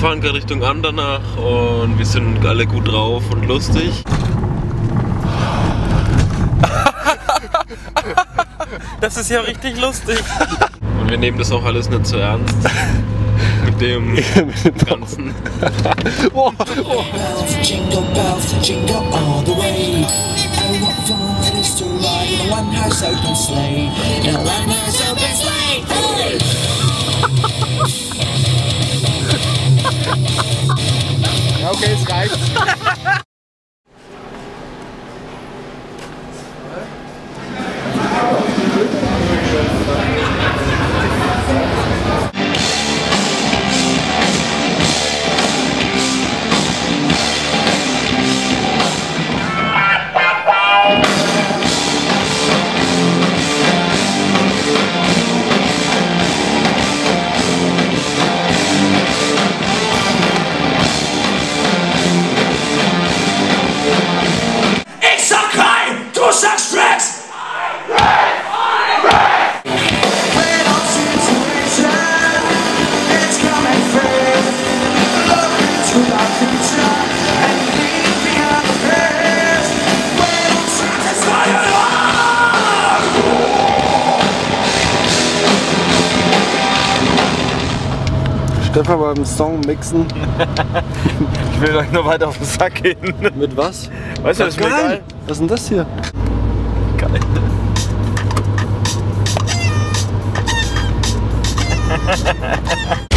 fahren gerade Richtung Andernach und wir sind alle gut drauf und lustig. Das ist ja richtig lustig. Und wir nehmen das auch alles nicht so ernst. Mit dem Ganzen. Oh, oh. Jingle bells, jingle all the way. Oh, what fun it is to ride in a one-horse open sleigh. In a one-horse open sleigh. Hey! Ja, okay, es reicht. Ich sag rein, du sagst Rex! Stefan beim Song mixen. Ich will euch nur weiter auf den Sack gehen. Mit was? Weißt du, das ist mir geil. Was ist denn das hier? Geil.